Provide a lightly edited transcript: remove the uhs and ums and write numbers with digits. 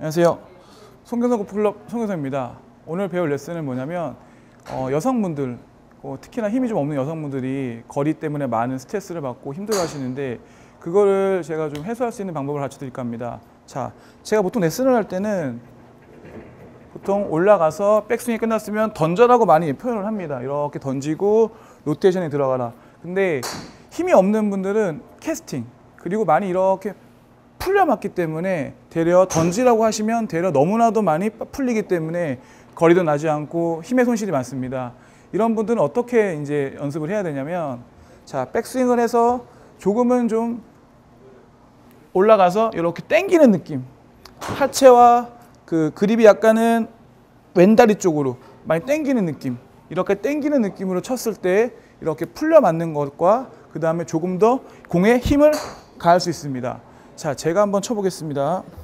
안녕하세요. 송교성 골프클럽 송교성입니다. 오늘 배울 레슨은 뭐냐면 여성분들, 특히나 힘이 좀 없는 여성분들이 거리 때문에 많은 스트레스를 받고 힘들어 하시는데 그거를 제가 좀 해소할 수 있는 방법을 가르쳐 드릴까 합니다. 자, 제가 보통 레슨을 할 때는 보통 올라가서 백스윙이 끝났으면 던져라고 많이 표현을 합니다. 이렇게 던지고 로테이션에 들어가라. 근데 힘이 없는 분들은 캐스팅, 그리고 많이 이렇게 풀려 맞기 때문에 되려 던지라고 하시면 되려 너무나도 많이 풀리기 때문에 거리도 나지 않고 힘의 손실이 많습니다. 이런 분들은 어떻게 이제 연습을 해야 되냐면, 자, 백스윙을 해서 조금은 좀 올라가서 이렇게 당기는 느낌, 하체와 그 그립이 약간은 왼다리 쪽으로 많이 당기는 느낌, 이렇게 당기는 느낌으로 쳤을 때 이렇게 풀려 맞는 것과 그 다음에 조금 더 공에 힘을 가할 수 있습니다. 자, 제가 한번 쳐보겠습니다.